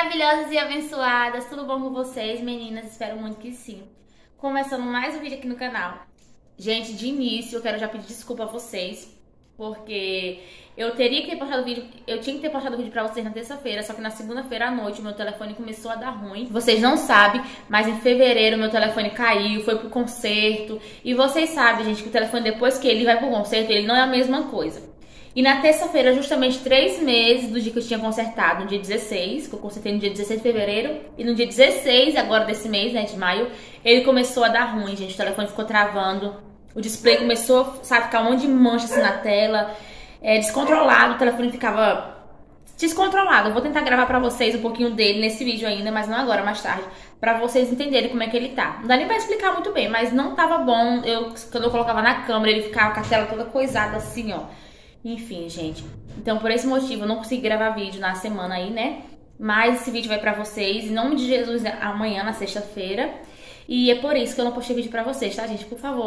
maravilhosas e abençoadas, tudo bom com vocês, meninas? Espero muito que sim. Começando mais um vídeo aqui no canal. Gente, de início eu quero já pedir desculpa a vocês, porque eu teria que ter postado o vídeo, eu tinha que ter postado o vídeo pra vocês na terça-feira, só que na segunda-feira à noite o meu telefone começou a dar ruim. Vocês não sabem, mas em fevereiro meu telefone caiu, foi pro conserto. E vocês sabem, gente, que o telefone depois que ele vai pro conserto, ele não é a mesma coisa. E na terça-feira, justamente 3 meses do dia que eu tinha consertado, no dia 16, que eu consertei no dia 16 de fevereiro, e no dia 16, agora desse mês, né, de maio, ele começou a dar ruim, gente. O telefone ficou travando, o display começou, sabe, ficar um monte de mancha assim na tela, descontrolado, o telefone ficava descontrolado. Eu vou tentar gravar pra vocês um pouquinho dele nesse vídeo ainda, mas não agora, mais tarde, pra vocês entenderem como é que ele tá. Não dá nem pra explicar muito bem, mas não tava bom. Quando eu colocava na câmera, ele ficava com a tela toda coisada assim, ó. Enfim, gente. Então, por esse motivo, eu não consegui gravar vídeo na semana aí, né? Mas esse vídeo vai pra vocês, em nome de Jesus, amanhã, na sexta-feira. E é por isso que eu não postei vídeo pra vocês, tá, gente? Por favor,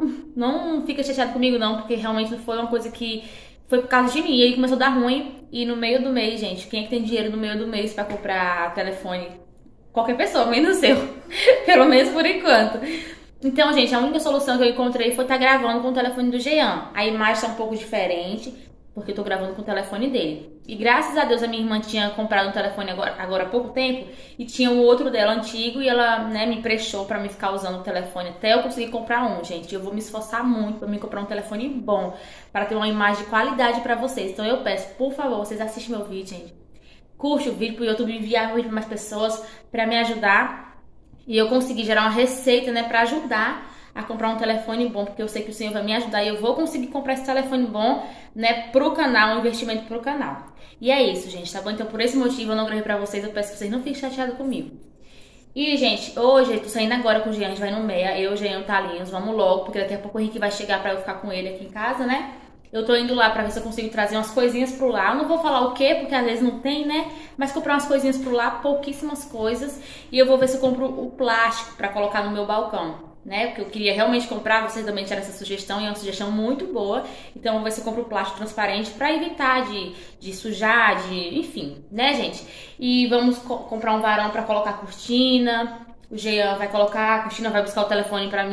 não fica chateado comigo, não, porque realmente não foi uma coisa que foi por causa de mim. E aí começou a dar ruim. E no meio do mês, gente, quem é que tem dinheiro no meio do mês pra comprar telefone? Qualquer pessoa, menos eu. Pelo menos por enquanto. Então, gente, a única solução que eu encontrei foi estar gravando com o telefone do Jean. A imagem tá um pouco diferente, porque eu tô gravando com o telefone dele. E graças a Deus a minha irmã tinha comprado um telefone agora há pouco tempo, e tinha o outro dela antigo, e ela, né, me emprestou pra me ficar usando o telefone até eu conseguir comprar um, gente. Eu vou me esforçar muito pra me comprar um telefone bom, para ter uma imagem de qualidade pra vocês. Então eu peço, por favor, vocês assistem meu vídeo, gente. Curte o vídeo pro YouTube enviar o vídeo pra mais pessoas, pra me ajudar. E eu consegui gerar uma receita, né, pra ajudar a comprar um telefone bom, porque eu sei que o Senhor vai me ajudar e eu vou conseguir comprar esse telefone bom, né, pro canal, um investimento pro canal. E é isso, gente, tá bom? Então, por esse motivo, eu não gravei pra vocês, eu peço que vocês não fiquem chateados comigo. E, gente, hoje eu tô saindo agora com o Jean, a gente vai no Meia, eu, Jean e o Talinhos, vamos logo, porque daqui a pouco o Henrique vai chegar pra eu ficar com ele aqui em casa, né? Eu tô indo lá pra ver se eu consigo trazer umas coisinhas pro lá. Eu não vou falar o quê, porque às vezes não tem, né? Mas comprar umas coisinhas pro lá, pouquíssimas coisas. E eu vou ver se eu compro o plástico pra colocar no meu balcão, né? Porque eu queria realmente comprar, vocês também tiveram essa sugestão e é uma sugestão muito boa. Então eu vou ver se eu compro o plástico transparente pra evitar de sujar, enfim, né, gente? E vamos comprar um varão pra colocar a cortina. O Jean vai colocar, a Cristina vai buscar o telefone pra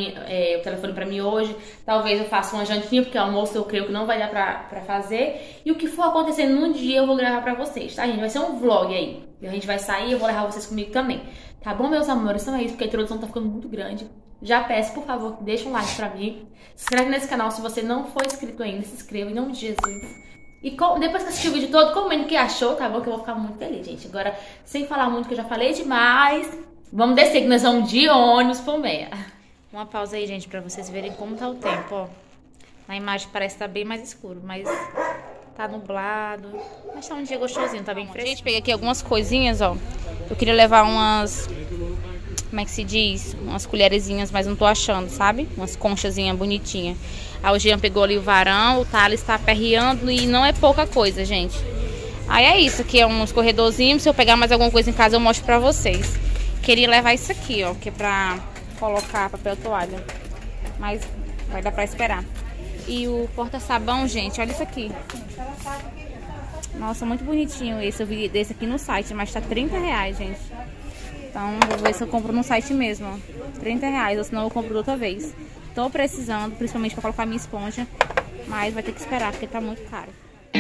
mim hoje. Talvez eu faça uma jantinha, porque almoço eu creio que não vai dar pra fazer. E o que for acontecendo no dia eu vou gravar pra vocês, tá, gente? Vai ser um vlog aí. E a gente vai sair, eu vou levar vocês comigo também. Tá bom, meus amores? Então é isso, porque a introdução tá ficando muito grande. Já peço, por favor, que deixa um like pra mim. Se inscreve nesse canal se você não for inscrito ainda. Se inscreva em nome de Jesus. E depois que assistir o vídeo todo, comenta o que achou, tá bom? Que eu vou ficar muito feliz, gente. Agora, sem falar muito, que eu já falei demais... Vamos descer, que nós vamos de ônibus pro Meia. Uma pausa aí, gente, pra vocês verem como tá o tempo, ó. Na imagem parece que tá bem mais escuro, mas tá nublado. Mas tá um dia gostosinho, tá bem fresco. Gente, peguei aqui algumas coisinhas, ó. Eu queria levar umas... Como é que se diz? Umas colherezinhas, mas não tô achando, sabe? Umas conchazinhas bonitinhas. Aí o Jean pegou ali o varão, o Thales tá aperreando e não é pouca coisa, gente. Aí é isso, aqui é um escorredorzinho. Se eu pegar mais alguma coisa em casa, eu mostro pra vocês. Queria levar isso aqui, ó, que é pra colocar papel toalha. Mas vai dar pra esperar. E o porta-sabão, gente, olha isso aqui. Nossa, muito bonitinho esse. Eu vi desse aqui no site, mas tá R$30, gente. Então, vou ver se eu compro no site mesmo, ó. R$30, ou senão eu compro outra vez. Tô precisando, principalmente pra colocar minha esponja. Mas vai ter que esperar, porque tá muito caro.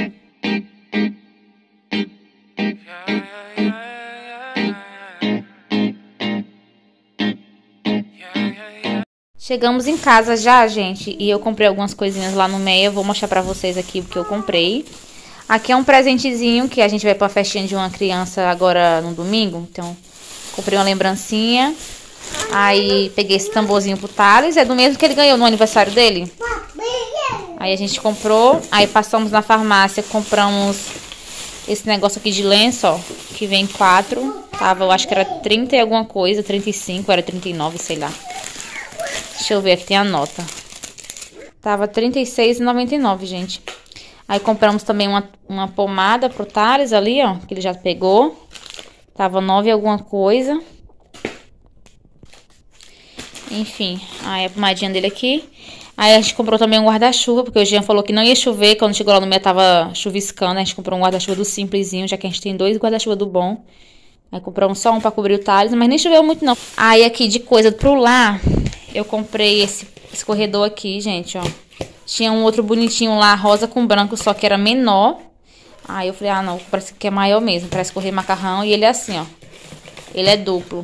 Chegamos em casa já, gente, e eu comprei algumas coisinhas lá no Meia. Vou mostrar pra vocês aqui o que eu comprei. Aqui é um presentezinho que a gente vai pra festinha de uma criança agora no domingo. Então, comprei uma lembrancinha. Aí, peguei esse tamborzinho pro Thales. É do mesmo que ele ganhou no aniversário dele. Aí a gente comprou. Aí passamos na farmácia, compramos esse negócio aqui de lenço, ó. Que vem 4. Tava, eu acho que era 30 e alguma coisa, 35, era 39, sei lá. Deixa eu ver, aqui tem a nota. Tava R$36,99, gente. Aí compramos também uma pomada pro Thales ali, ó. Que ele já pegou. Tava 9 e alguma coisa. Enfim, aí a pomadinha dele aqui. Aí a gente comprou também um guarda-chuva, porque o Jean falou que não ia chover. Quando chegou lá no Meia tava chuviscando. A gente comprou um guarda-chuva do simplesinho, já que a gente tem 2 guarda-chuva do bom. Aí compramos só um pra cobrir o Thales, mas nem choveu muito não. Aí aqui de coisa pro lar, eu comprei esse escorredor aqui, gente, ó. Tinha um outro bonitinho lá, rosa com branco, só que era menor. Aí eu falei, ah não, parece que é maior mesmo, pra escorrer macarrão. E ele é assim, ó. Ele é duplo.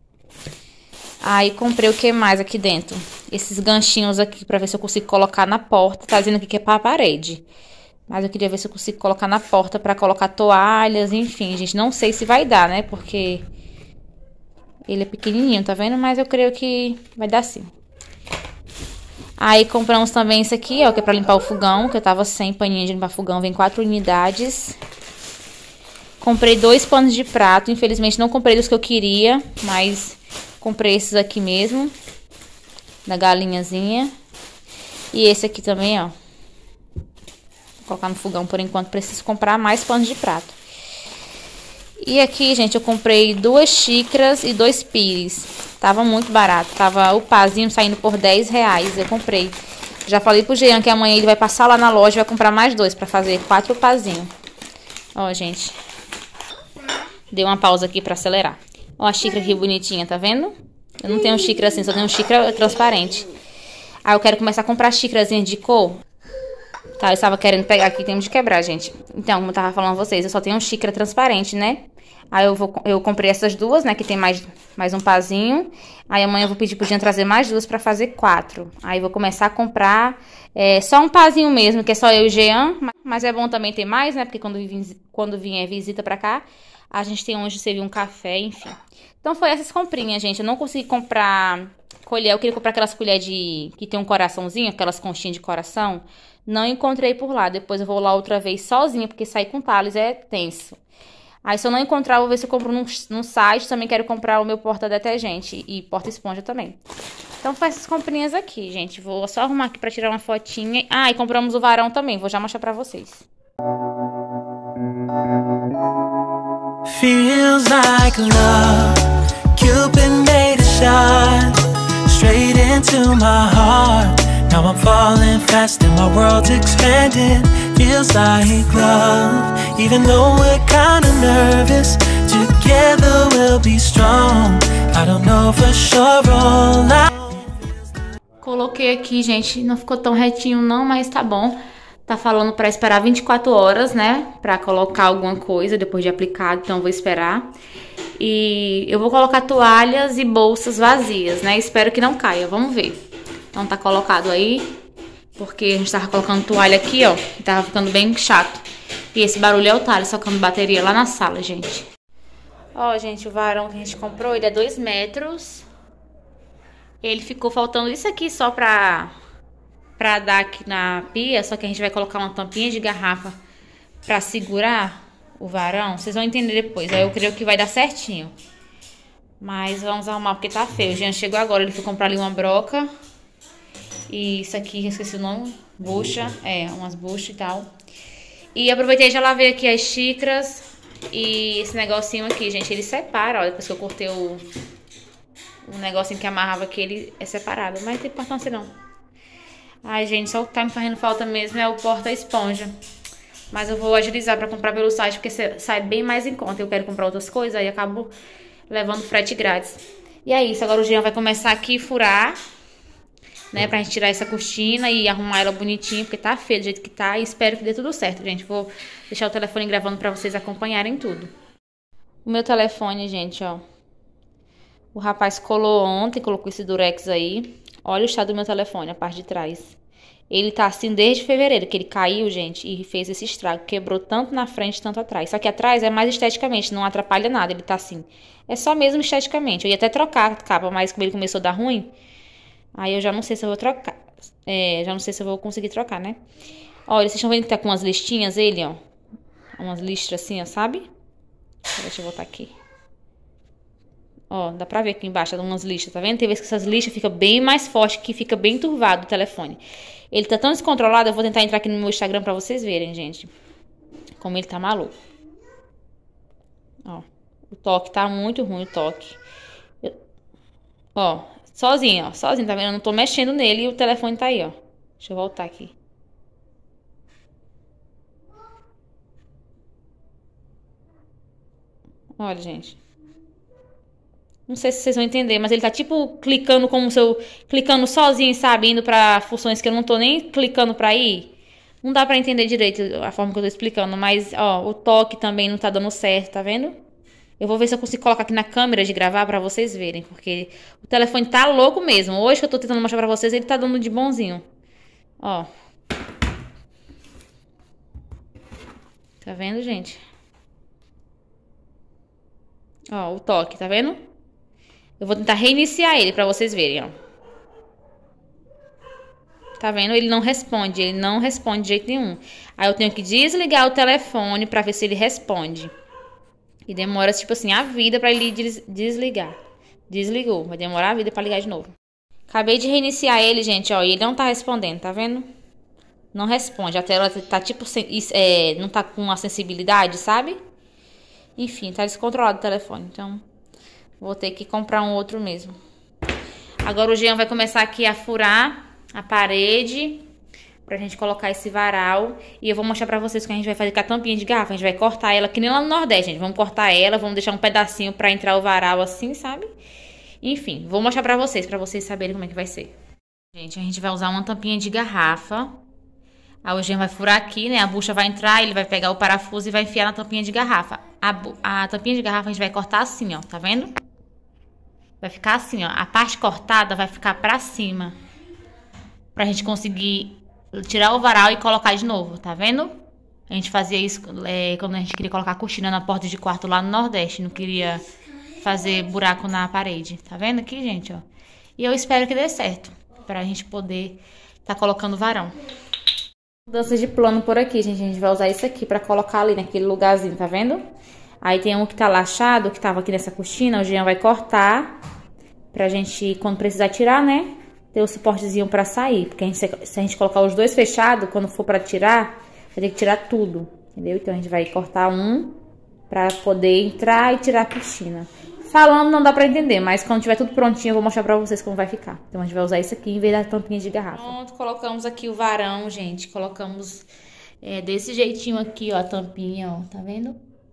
Aí comprei o que mais aqui dentro? Esses ganchinhos aqui, pra ver se eu consigo colocar na porta. Tá dizendo aqui que é pra parede. Mas eu queria ver se eu consigo colocar na porta pra colocar toalhas, enfim, gente. Não sei se vai dar, né? Porque ele é pequenininho, tá vendo? Mas eu creio que vai dar sim. Aí compramos também isso aqui, ó, que é pra limpar o fogão, que eu tava sem paninho de limpar fogão. Vem 4 unidades. Comprei 2 panos de prato. Infelizmente não comprei dos que eu queria, mas comprei esses aqui mesmo. Da galinhazinha. E esse aqui também, ó. Colocar no fogão por enquanto, preciso comprar mais panos de prato. E aqui, gente, eu comprei 2 xícaras e 2 pires. Tava muito barato, tava o pazinho saindo por 10 reais, eu comprei. Já falei pro Jean que amanhã ele vai passar lá na loja e vai comprar mais 2 pra fazer 4 pazinhos. Ó, gente. Dei uma pausa aqui pra acelerar. Ó a xícara aqui bonitinha, tá vendo? Eu não tenho xícara assim, só tenho xícara transparente. Aí eu quero começar a comprar xícarazinhas de cor. Tá, eu estava querendo pegar aqui, temos de quebrar, gente. Então, como eu tava falando a vocês, eu só tenho xícara transparente, né? Aí eu comprei essas 2, né, que tem mais um pazinho. Aí amanhã eu vou pedir pro Jean trazer mais 2 pra fazer 4. Aí vou começar a comprar só um pazinho mesmo, que é só eu e o Jean. Mas é bom também ter mais, né, porque quando vier visita pra cá, a gente tem onde servir um café, enfim. Então foi essas comprinhas, gente. Eu não consegui comprar colher, eu queria comprar aquelas colheres que tem um coraçãozinho, aquelas conchinhas de coração. Não encontrei por lá. Depois eu vou lá outra vez sozinha, porque sair com o Thales é tenso. Aí se eu não encontrar, eu vou ver se eu compro num site. Também quero comprar o meu porta-detergente e porta-esponja também. Então faz essas comprinhas aqui, gente. Vou só arrumar aqui pra tirar uma fotinha. Ah, e compramos o varão também. Vou já mostrar pra vocês. Feels like love. Cupid made a shot straight into my heart. Now I'm falling fast and my world's expanding. Feels like love, even though we're kinda nervous. Together we'll be strong. I don't know for sure all I... Coloquei aqui, gente, não ficou tão retinho não, mas tá bom. Tá falando pra esperar 24 horas, né, pra colocar alguma coisa depois de aplicado, então eu vou esperar. E eu vou colocar toalhas e bolsas vazias, né, espero que não caia, vamos ver. Então tá colocado aí, porque a gente tava colocando toalha aqui, ó, e tava ficando bem chato. E esse barulho é o Thales socando bateria lá na sala, gente. Ó, gente, o varão que a gente comprou, ele é 2 metros. Ele ficou faltando isso aqui só pra dar aqui na pia, só que a gente vai colocar uma tampinha de garrafa pra segurar o varão. Vocês vão entender depois, aí eu creio que vai dar certinho. Mas vamos arrumar porque tá feio. O Jean chegou agora, ele foi comprar ali uma broca. E isso aqui, eu esqueci o nome, bucha, umas buchas e tal. E aproveitei e já lavei aqui as xícaras. E esse negocinho aqui, gente, ele separa, ó, depois que eu cortei o negocinho que amarrava aqui, ele é separado. Mas não tem importância não. Ai, gente, só o que tá me fazendo falta mesmo é o porta-esponja. Mas eu vou agilizar pra comprar pelo site, porque sai bem mais em conta. Eu quero comprar outras coisas, aí acabo levando frete grátis. E é isso, agora o Jean vai começar aqui a furar, né, pra gente tirar essa cortina e arrumar ela bonitinha, porque tá feio do jeito que tá. E espero que dê tudo certo, gente. Vou deixar o telefone gravando pra vocês acompanharem tudo. O meu telefone, gente, ó. O rapaz colou ontem, colocou esse durex aí. Olha o estado do meu telefone, a parte de trás. Ele tá assim desde fevereiro, que ele caiu, gente, e fez esse estrago. Quebrou tanto na frente, tanto atrás. Só que atrás é mais esteticamente, não atrapalha nada, ele tá assim. É só mesmo esteticamente. Eu ia até trocar a capa, mas como ele começou a dar ruim, aí eu já não sei se eu vou trocar. Já não sei se eu vou conseguir trocar, né? Olha, vocês estão vendo que tá com umas listinhas ele, ó. Umas listras assim, ó, sabe? Deixa eu botar aqui. Ó, dá pra ver aqui embaixo, umas listras, tá vendo? Tem vezes que essas listras ficam bem mais fortes, que fica bem turvado o telefone. Ele tá tão descontrolado, eu vou tentar entrar aqui no meu Instagram pra vocês verem, gente. Como ele tá maluco. Ó, o toque tá muito ruim, o toque. Ó, sozinho, tá vendo? Eu não tô mexendo nele e o telefone tá aí, ó. Deixa eu voltar aqui. Olha, gente. Não sei se vocês vão entender, mas ele tá tipo clicando como se eu... Clicando sozinho, sabe? Indo pra funções que eu não tô nem clicando pra ir. Não dá pra entender direito a forma que eu tô explicando, mas, ó, o toque também não tá dando certo, tá vendo? Eu vou ver se eu consigo colocar aqui na câmera de gravar pra vocês verem, porque o telefone tá louco mesmo. Hoje que eu tô tentando mostrar pra vocês, ele tá dando de bonzinho. Ó. Tá vendo, gente? Ó, o toque, tá vendo? Eu vou tentar reiniciar ele pra vocês verem, ó. Tá vendo? Ele não responde de jeito nenhum. Aí eu tenho que desligar o telefone pra ver se ele responde. E demora, tipo assim, a vida pra ele desligar. Desligou. Vai demorar a vida pra ligar de novo. Acabei de reiniciar ele, gente, ó. E ele não tá respondendo, tá vendo? Não responde. A tela tá tipo... não tá com a sensibilidade, sabe? Enfim, tá descontrolado o telefone. Então, vou ter que comprar um outro mesmo. Agora o Jean vai começar aqui a furar a parede pra gente colocar esse varal. E eu vou mostrar pra vocês o que a gente vai fazer com a tampinha de garrafa. A gente vai cortar ela, que nem lá no Nordeste, gente. Vamos cortar ela, vamos deixar um pedacinho pra entrar o varal assim, sabe? Enfim, vou mostrar pra vocês saberem como é que vai ser. Gente, a gente vai usar uma tampinha de garrafa. Aí o Jean vai furar aqui, né? A bucha vai entrar, ele vai pegar o parafuso e vai enfiar na tampinha de garrafa. A tampinha de garrafa a gente vai cortar assim, ó. Tá vendo? Vai ficar assim, ó. A parte cortada vai ficar pra cima. Pra gente conseguir tirar o varal e colocar de novo, tá vendo? A gente fazia isso quando a gente queria colocar a cortina na porta de quarto lá no Nordeste. Não queria fazer buraco na parede. Tá vendo aqui, gente, ó? E eu espero que dê certo. Pra gente poder tá colocando o varão. Mudanças de plano por aqui, gente. A gente vai usar isso aqui pra colocar ali naquele lugarzinho, tá vendo? Aí tem um que tá laxado, que tava aqui nessa cortina. O Jean vai cortar pra gente, quando precisar tirar, né? Ter o suportezinho pra sair. Porque se a gente colocar os dois fechados, quando for pra tirar, vai ter que tirar tudo, entendeu? Então a gente vai cortar um pra poder entrar e tirar a cortina. Falando não dá pra entender, mas quando tiver tudo prontinho eu vou mostrar pra vocês como vai ficar. Então a gente vai usar isso aqui em vez da tampinha de garrafa. Pronto, colocamos aqui o varão, gente. Colocamos desse jeitinho aqui, ó, a tampinha, ó. Tá vendo?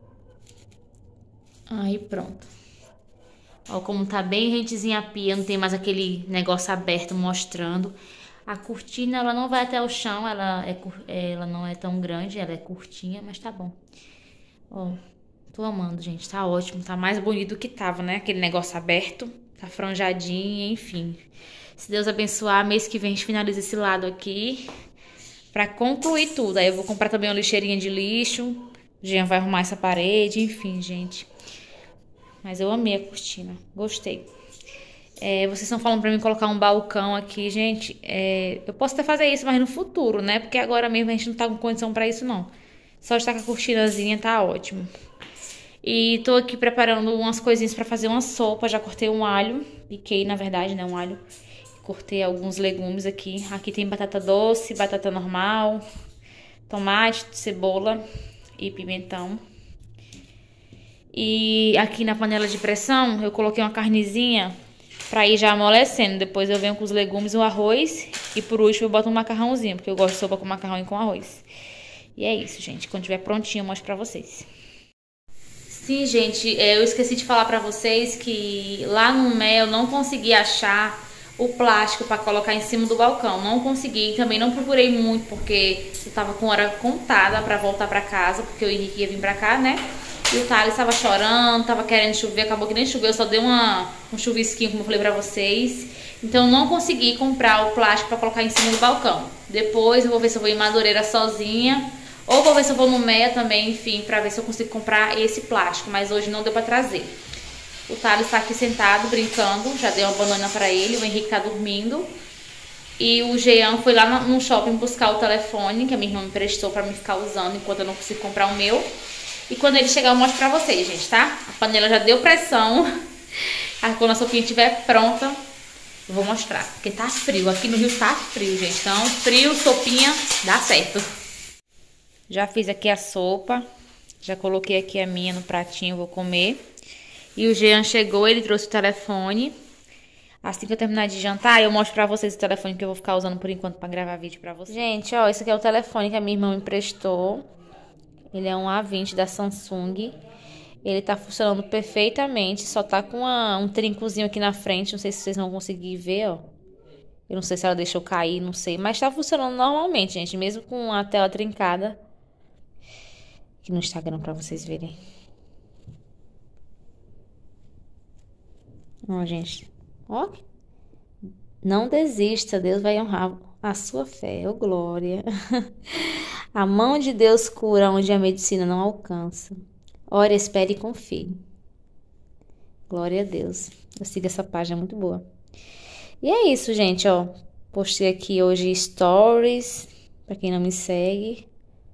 Aí pronto. Ó, como tá bem rentezinha a pia, não tem mais aquele negócio aberto mostrando. A cortina, ela não vai até o chão, ela não é tão grande, ela é curtinha, mas tá bom. Ó, tô amando, gente, tá ótimo, tá mais bonito do que tava, né? Aquele negócio aberto, tá franjadinho, enfim. Se Deus abençoar, mês que vem a gente finaliza esse lado aqui pra concluir tudo. Aí eu vou comprar também uma lixeirinha de lixo, o Jean vai arrumar essa parede, enfim, gente. Mas eu amei a cortina, gostei. Vocês estão falando pra mim colocar um balcão aqui, gente. Eu posso até fazer isso, mas no futuro, né? Porque agora mesmo a gente não tá com condição pra isso, não. Só estar com a cortinazinha tá ótimo. E tô aqui preparando umas coisinhas pra fazer uma sopa. Já cortei um alho, piquei, na verdade, né? Um alho. Cortei alguns legumes aqui. Aqui tem batata doce, batata normal, tomate, cebola e pimentão. E aqui na panela de pressão eu coloquei uma carnezinha pra ir já amolecendo. Depois eu venho com os legumes, o arroz e por último eu boto um macarrãozinho, porque eu gosto de sopa com macarrão e com arroz. E é isso, gente. Quando tiver prontinho eu mostro pra vocês. Sim, gente, eu esqueci de falar pra vocês que lá no Mel eu não consegui achar o plástico pra colocar em cima do balcão. Não consegui, também não procurei muito porque eu tava com hora contada pra voltar pra casa, porque o Henrique ia vir pra cá, né? E o Thales estava chorando, tava querendo chover, acabou que nem choveu, só deu um chuvisquinho, como eu falei pra vocês. Então não consegui comprar o plástico pra colocar em cima do balcão. Depois eu vou ver se eu vou em Madureira sozinha, ou vou ver se eu vou no Meia também, enfim, pra ver se eu consigo comprar esse plástico. Mas hoje não deu pra trazer. O Thales tá aqui sentado, brincando, já dei uma banana pra ele, o Henrique tá dormindo. E o Jean foi lá no shopping buscar o telefone, que a minha irmã me prestou pra mim ficar usando enquanto eu não consigo comprar o meu. E quando ele chegar eu mostro pra vocês, gente, tá? A panela já deu pressão. Aí quando a sopinha estiver pronta, eu vou mostrar. Porque tá frio, aqui no Rio tá frio, gente. Então, frio, sopinha, dá certo. Já fiz aqui a sopa. Já coloquei aqui a minha no pratinho, vou comer. E o Jean chegou, ele trouxe o telefone. Assim que eu terminar de jantar, eu mostro pra vocês o telefone que eu vou ficar usando por enquanto pra gravar vídeo pra vocês. Gente, ó, esse aqui é o telefone que a minha irmã me emprestou. Ele é um A20 da Samsung. Ele tá funcionando perfeitamente, só tá com um trincozinho aqui na frente, não sei se vocês vão conseguir ver, ó. Eu não sei se ela deixou cair, não sei, mas tá funcionando normalmente, gente, mesmo com a tela trincada. Aqui no Instagram pra vocês verem. Ó, gente, ó. Não desista, Deus vai honrar a sua fé, ô glória. A mão de Deus cura onde a medicina não alcança. Ore, espere e confie. Glória a Deus. Eu sigo essa página, é muito boa. E é isso, gente, ó. Postei aqui hoje stories, pra quem não me segue.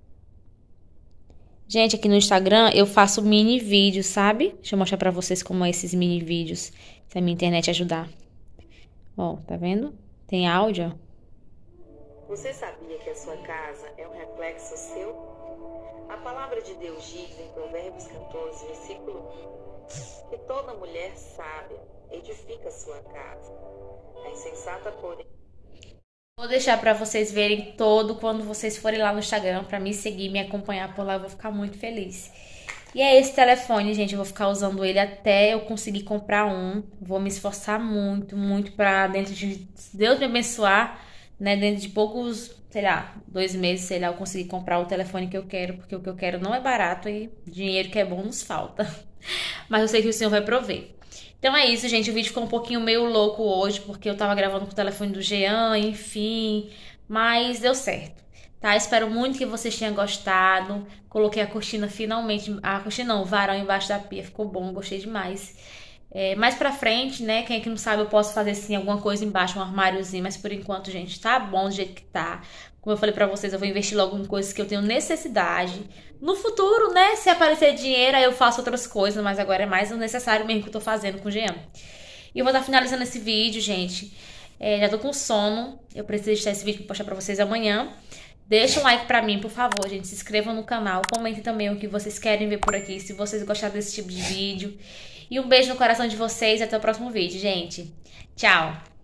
Gente, aqui no Instagram eu faço mini vídeos, sabe? Deixa eu mostrar pra vocês como é esses mini vídeos, se a minha internet ajudar. Ó, tá vendo? Tem áudio, ó. Você sabia que a sua casa é um reflexo seu? A palavra de Deus diz em Provérbios 14, versículo 1, que toda mulher sábia edifica a sua casa. A insensata, porém... Vou deixar pra vocês verem todo quando vocês forem lá no Instagram pra me seguir, me acompanhar por lá, eu vou ficar muito feliz. E é esse telefone, gente, eu vou ficar usando ele até eu conseguir comprar um. Vou me esforçar muito, muito pra dentro de... Se Deus me abençoar, né, dentro de poucos, sei lá, 2 meses, sei lá, eu conseguir comprar o telefone que eu quero, porque o que eu quero não é barato e dinheiro que é bom nos falta. Mas eu sei que o Senhor vai prover. Então é isso, gente, o vídeo ficou um pouquinho meio louco hoje, porque eu tava gravando com o telefone do Jean, enfim, mas deu certo, tá? Espero muito que vocês tenham gostado. Coloquei a cortina finalmente, a cortina não, o varão embaixo da pia, ficou bom, gostei demais. Mais pra frente, né, quem é que não sabe, eu posso fazer sim alguma coisa embaixo, um armáriozinho, mas por enquanto, gente, tá bom do jeito que tá. Como eu falei pra vocês, eu vou investir logo em coisas que eu tenho necessidade. No futuro, né, se aparecer dinheiro, aí eu faço outras coisas, mas agora é mais o necessário mesmo que eu tô fazendo com o Jean. E eu vou estar finalizando esse vídeo, gente. Já tô com sono, eu preciso editar esse vídeo pra postar pra vocês amanhã. Deixa um like pra mim, por favor, gente. Se inscrevam no canal, comentem também o que vocês querem ver por aqui, se vocês gostaram desse tipo de vídeo. E um beijo no coração de vocês e até o próximo vídeo, gente. Tchau!